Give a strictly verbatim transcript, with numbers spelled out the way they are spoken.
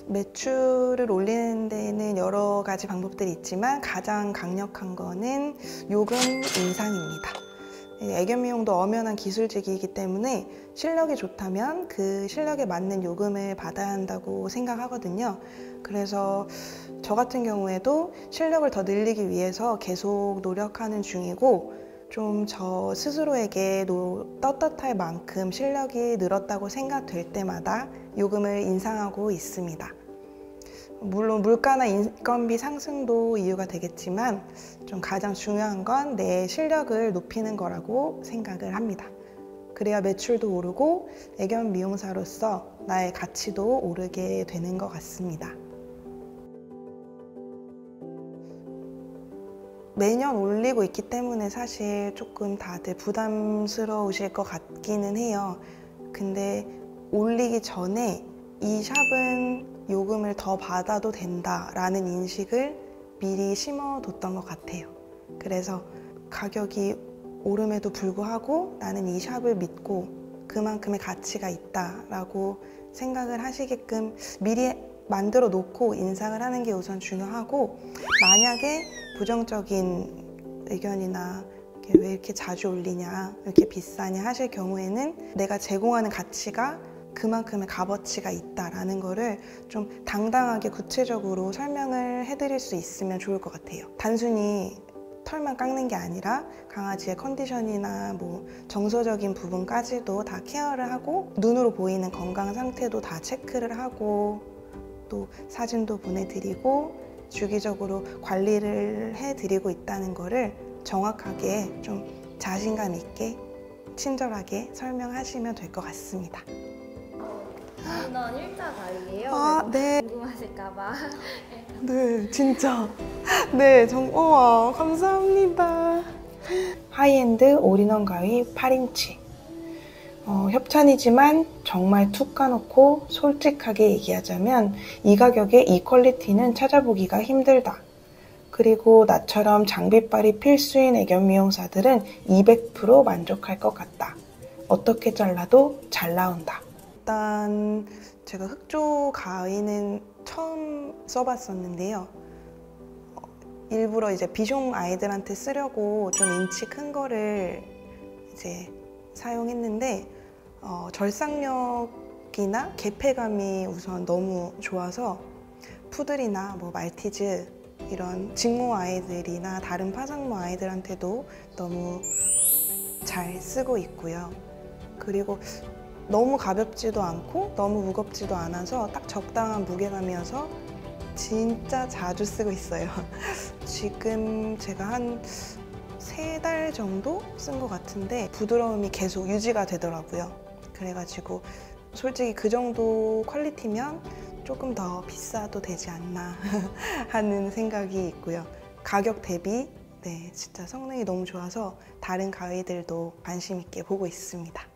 매출을 올리는 데는 여러 가지 방법들이 있지만 가장 강력한 거는 요금 인상입니다. 애견 미용도 엄연한 기술직이기 때문에 실력이 좋다면 그 실력에 맞는 요금을 받아야 한다고 생각하거든요. 그래서 저 같은 경우에도 실력을 더 늘리기 위해서 계속 노력하는 중이고, 좀 저 스스로에게 노, 떳떳할 만큼 실력이 늘었다고 생각될 때마다 요금을 인상하고 있습니다. 물론 물가나 인건비 상승도 이유가 되겠지만 좀 가장 중요한 건 내 실력을 높이는 거라고 생각을 합니다. 그래야 매출도 오르고 애견 미용사로서 나의 가치도 오르게 되는 것 같습니다. 매년 올리고 있기 때문에 사실 조금 다들 부담스러우실 것 같기는 해요. 근데 올리기 전에 이 샵은 요금을 더 받아도 된다라는 인식을 미리 심어뒀던 것 같아요. 그래서 가격이 오름에도 불구하고 나는 이 샵을 믿고 그만큼의 가치가 있다라고 생각을 하시게끔 미리 만들어 놓고 인상을 하는 게 우선 중요하고, 만약에 부정적인 의견이나 왜 이렇게 자주 올리냐, 왜 이렇게 비싸냐 하실 경우에는 내가 제공하는 가치가 그만큼의 값어치가 있다라는 거를 좀 당당하게 구체적으로 설명을 해드릴 수 있으면 좋을 것 같아요. 단순히 털만 깎는 게 아니라 강아지의 컨디션이나 뭐 정서적인 부분까지도 다 케어를 하고, 눈으로 보이는 건강 상태도 다 체크를 하고, 또 사진도 보내드리고 주기적으로 관리를 해드리고 있다는 거를 정확하게 좀 자신감 있게 친절하게 설명하시면 될 것 같습니다. 저는 일자 가위예요. 아, 네. 궁금하실까봐. 네, 진짜. 네, 정, 우와, 감사합니다. 하이엔드 올인원 가위 팔 인치. 어, 협찬이지만 정말 툭 까놓고 솔직하게 얘기하자면 이 가격에 이 퀄리티는 찾아보기가 힘들다. 그리고 나처럼 장비빨이 필수인 애견 미용사들은 이백 퍼센트 만족할 것 같다. 어떻게 잘라도 잘 나온다. 일단 제가 흑조 가위는 처음 써봤었는데요. 어, 일부러 이제 비숑 아이들한테 쓰려고 좀 인치 큰 거를 이제 사용했는데 어, 절삭력이나 개폐감이 우선 너무 좋아서 푸들이나 뭐 말티즈 이런 직모 아이들이나 다른 파상모 아이들한테도 너무 잘 쓰고 있고요. 그리고 너무 가볍지도 않고 너무 무겁지도 않아서 딱 적당한 무게감이어서 진짜 자주 쓰고 있어요. 지금 제가 한 세 달 정도 쓴 것 같은데 부드러움이 계속 유지가 되더라고요. 그래가지고 솔직히 그 정도 퀄리티면 조금 더 비싸도 되지 않나 하는 생각이 있고요. 가격 대비 네, 진짜 성능이 너무 좋아서 다른 가위들도 관심 있게 보고 있습니다.